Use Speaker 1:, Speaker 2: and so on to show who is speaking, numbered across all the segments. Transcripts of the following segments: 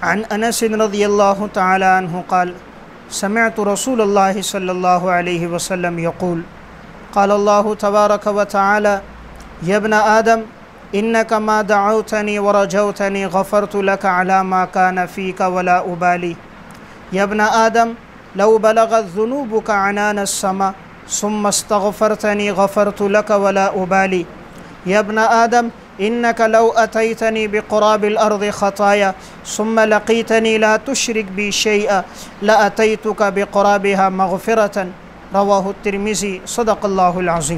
Speaker 1: عن انس رضی اللہ تعالی عنہ قال سمعت رسول اللہ صلی اللہ علیہ وسلم یقول قال اللہ تبارک و تعالی یا ابن آدم انک ما دعوتنی ورجوتنی غفرت لك على ما كان فيك ولا ابالی یا ابن آدم لو بلغت ذنوبك عنان السماء ثم استغفرتني غفرت لك ولا أبالي يا ابن آدم إنك لو أتيتني بقراب الأرض خطايا ثم لقيتني لا تشرك بي شيئا لأتيتك بقرابها مغفرة رواه الترمذي صدق اللہ العظیم۔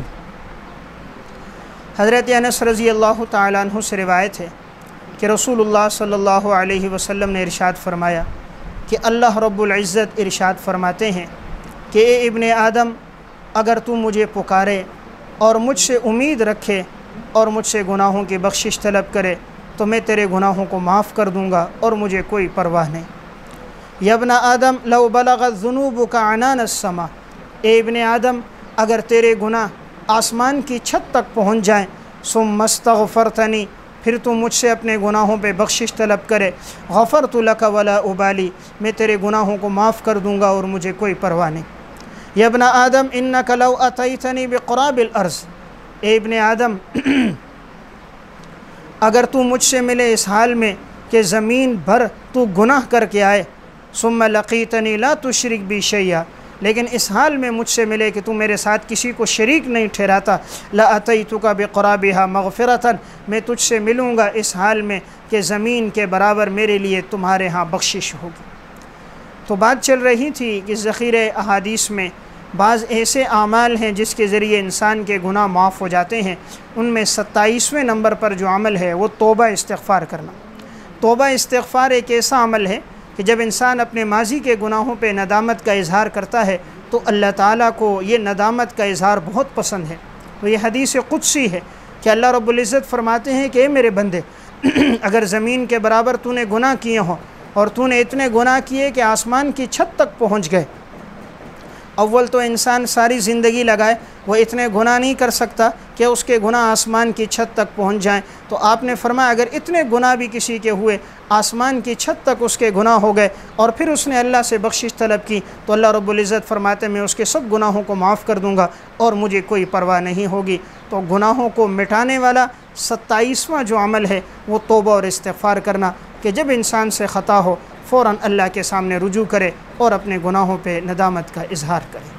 Speaker 1: حضرت انس رضی اللہ تعالیٰ عنہ سے روایت ہے کہ رسول اللہ صلی اللہ علیہ وسلم نے ارشاد فرمایا کہ اللہ رب العزت ارشاد فرماتے ہیں کہ اے ابن آدم اگر تو مجھے پکارے اور مجھ سے امید رکھے اور مجھ سے گناہوں کی بخشش طلب کرے تو میں تیرے گناہوں کو معاف کر دوں گا اور مجھے کوئی پرواہ نہیں۔ یا ابن آدم لو بلغت ذنوبک عنان السماء، اے ابن آدم اگر تیرے گناہ آسمان کی چھت تک پہنچ جائیں ثم استغفرتنی، پھر تو مجھ سے اپنے گناہوں پہ بخشش طلب کرے غفرت لک ولا ابالی، میں تیرے گناہوں کو معاف کر دوں گا اور مجھے کوئی پرواہ نہیں۔ یا ابن آدم انک لو اتیتنی بقراب الارض، اے ابن آدم اگر تو مجھ سے ملے اس حال میں کہ زمین بھر تو گناہ کر کے آئے ثم لقیتنی لا تشرک بی شیئا، لیکن اس حال میں مجھ سے ملے کہ تو میرے ساتھ کسی کو شریک نہیں ٹھہراتا لاتیتک بقرابها مغفرۃ، میں تجھ سے ملوں گا اس حال میں کہ زمین کے برابر میرے لیے تمہارے ہاں بخشش ہوگی۔ تو بات چل رہی تھی کہ ذخیرہ احادیث میں بعض ایسے اعمال ہیں جس کے ذریعے انسان کے گناہ معاف ہو جاتے ہیں، ان میں 27ویں نمبر پر جو عمل ہے وہ توبہ استغفار کرنا۔ توبہ استغفار ایک ایسا عمل ہے کہ جب انسان اپنے ماضی کے گناہوں پہ ندامت کا اظہار کرتا ہے تو اللہ تعالیٰ کو یہ ندامت کا اظہار بہت پسند ہے۔ تو یہ حدیث قدسی ہے کہ اللہ رب العزت فرماتے ہیں کہ اے میرے بندے اگر زمین کے برابر تو نے گناہ کیے ہوں اور تو نے اتنے گناہ کیے کہ آسمان کی چھت تک پہنچ گئے، اول تو انسان ساری زندگی لگائے وہ اتنے گناہ نہیں کر سکتا کہ اس کے گناہ آسمان کی چھت تک پہنچ جائیں، تو آپ نے فرمایا اگر اتنے گناہ بھی کسی کے ہوئے آسمان کی چھت تک اس کے گناہ ہو گئے اور پھر اس نے اللہ سے بخشش طلب کی تو اللہ رب العزت فرماتے میں اس کے سب گناہوں کو معاف کر دوں گا اور مجھے کوئی پرواہ نہیں ہوگی۔ تو گناہوں کو مٹانے والا 27واں جو عمل ہے وہ توبہ اور استغفار کرنا، کہ جب انسان سے خطا ہو فوراً اللہ کے سامنے رجوع کرے اور اپنے گناہوں پہ ندامت کا اظہار کرے۔